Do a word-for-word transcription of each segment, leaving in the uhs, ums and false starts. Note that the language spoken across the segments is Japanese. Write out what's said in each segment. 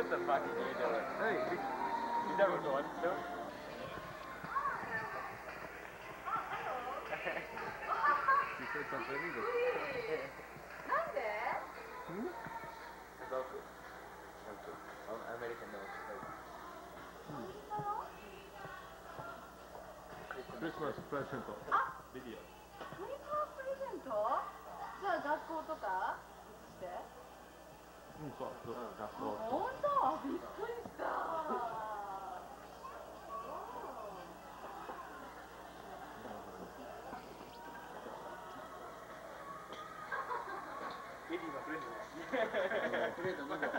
What the fuck are you doing? Hey, you never going to? She said something illegal. Hmm? It's also, also, American knows. Christmas present video. クリスマスプレゼント？じゃあ学校とかして？ うん、そう、そう、学校。 本当？びっくりした。 エディのフレンドね。フレンドに号。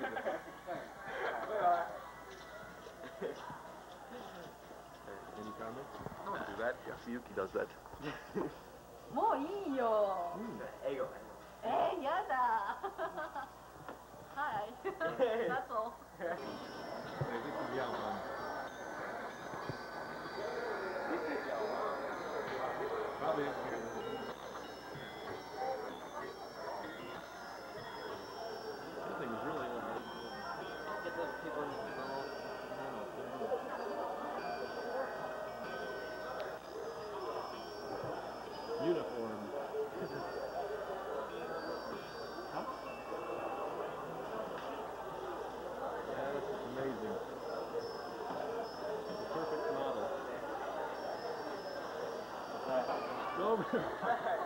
Any comments? Don't do that. Yasuyuki does that. もういいよ。 英語。 えー、やだ。はい。That's all. Hey, this is Yaohan. This is Yaohan. Probably. Something is really like. Get those people in the middle. Uniform. Huh? Yeah, this is amazing. The perfect model. Go over.